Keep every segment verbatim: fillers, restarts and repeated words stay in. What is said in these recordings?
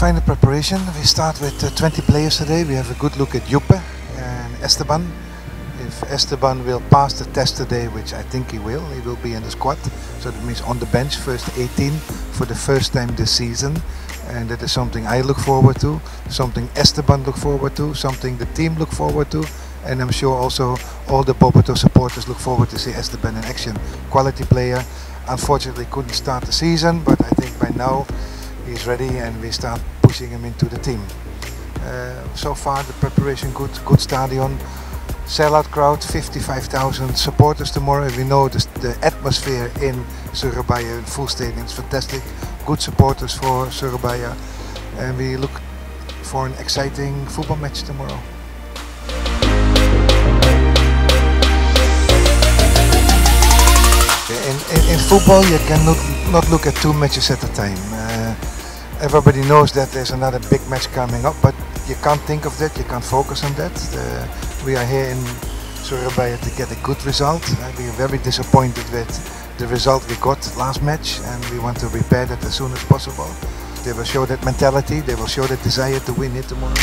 final preparation. We start with uh, twenty players today. We have a good look at Juppe and Esteban. If Esteban will pass the test today, which I think he will, he will be in the squad. So that means on the bench, first eighteen for the first time this season. And that is something I look forward to, something Esteban look forward to, something the team look forward to. And I'm sure also all the Boboto supporters look forward to see Esteban in action. Quality player. Unfortunately couldn't start the season, but I think by now he's ready and we start pushing him into the team. Uh, so far the preparation good, good stadion, sellout crowd, fifty-five thousand supporters tomorrow. We know the, the atmosphere in Surabaya, full stadium, is fantastic. Good supporters for Surabaya, and we look for an exciting football match tomorrow. In, in, in football you cannot not look at two matches at a time. Uh, everybody knows that there's another big match coming up, but you can't think of that, you can't focus on that. Uh, we are here in Surabaya to get a good result. Uh, we are very disappointed with the result we got last match, and we want to repair that as soon as possible. They will show that mentality, they will show that desire to win it tomorrow.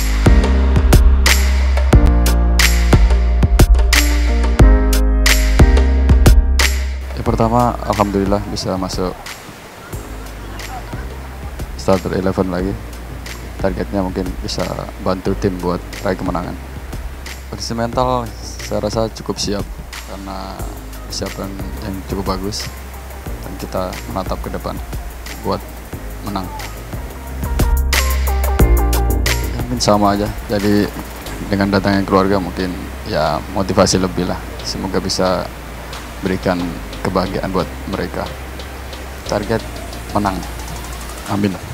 Pertama, alhamdulillah bisa masuk starter eleven lagi. Targetnya mungkin bisa bantu tim buat raih kemenangan. Kondisi mental saya rasa cukup siap karena persiapan yang cukup bagus dan kita menatap ke depan buat menang. Mungkin sama aja. Jadi dengan datangnya keluarga mungkin ya motivasi lebih lah. Semoga bisa berikan kebahagiaan buat mereka. Target menang. Amin.